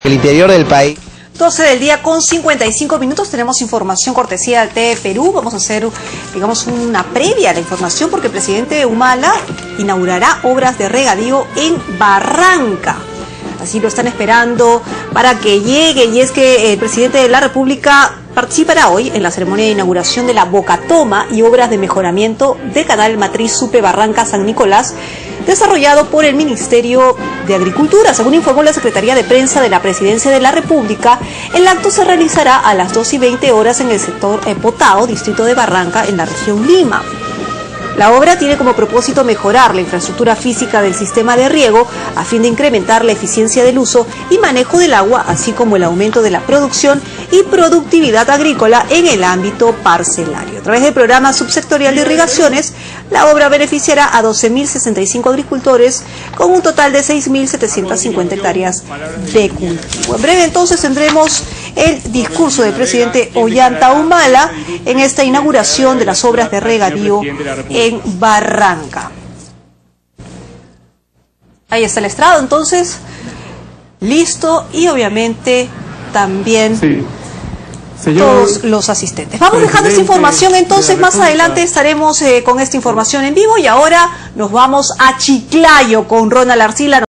el interior del país. 12 del día con 55 minutos, tenemos información cortesía del TV Perú. Vamos a hacer, digamos, una previa a la información porque el presidente Humala inaugurará obras de regadío en Barranca. Así lo están esperando para que llegue, y es que el presidente de la República participará hoy en la ceremonia de inauguración de la Bocatoma y obras de mejoramiento del canal Matriz Supe Barranca San Nicolás, desarrollado por el Ministerio de Agricultura. Según informó la Secretaría de Prensa de la Presidencia de la República, el acto se realizará a las 2:20 horas en el sector Potao, distrito de Barranca, en la región Lima. La obra tiene como propósito mejorar la infraestructura física del sistema de riego a fin de incrementar la eficiencia del uso y manejo del agua, así como el aumento de la producción y productividad agrícola en el ámbito parcelario. A través del programa subsectorial de irrigaciones, la obra beneficiará a 12.065 agricultores con un total de 6.750 hectáreas de cultivo. En breve entonces tendremos el discurso del presidente Ollanta Humala en esta inauguración de las obras de regadío en Barranca. Ahí está el estrado entonces, listo, y obviamente también todos los asistentes. Vamos dejando esta información entonces, más adelante estaremos con esta información en vivo, y ahora nos vamos a Chiclayo con Ronald Arcila.